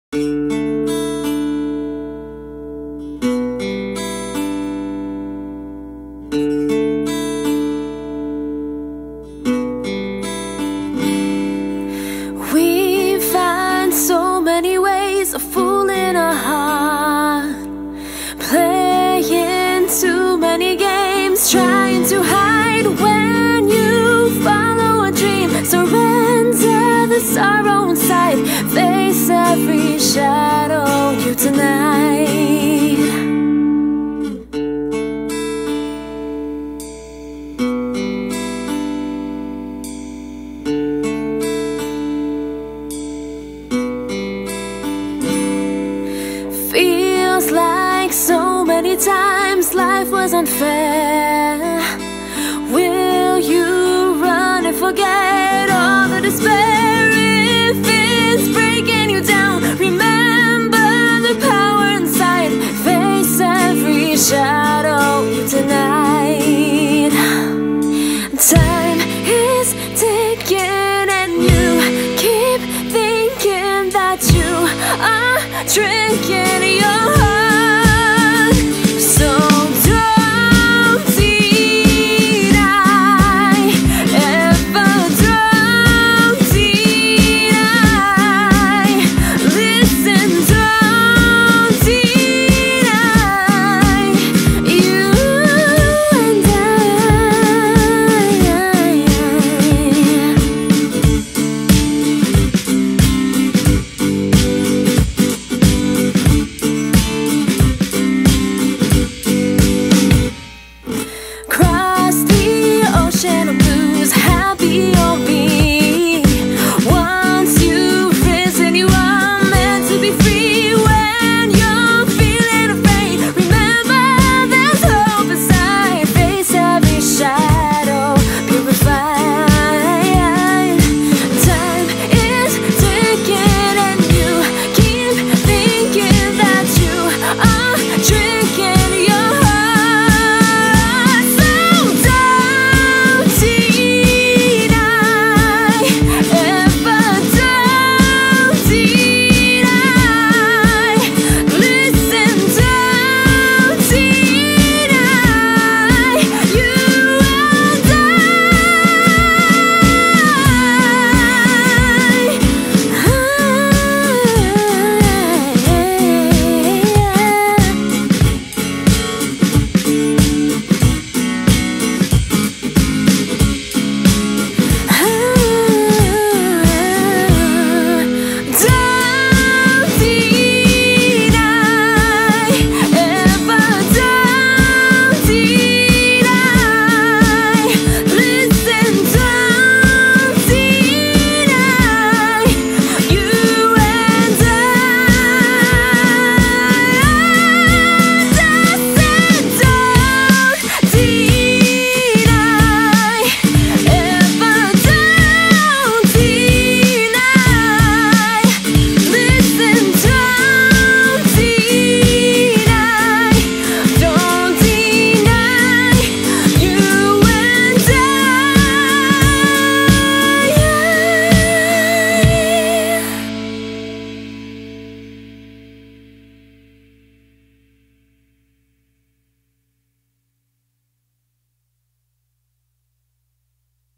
We find so many ways of fooling our heart, playing too many games, trying to hide when you follow a dream. Surrender the sorrow inside, face every shadow you tonight. Feels like so many times life was unfair. Will you run and forget all the despair? If it's breaking you down, remember the power inside. Face every shadow you tonight.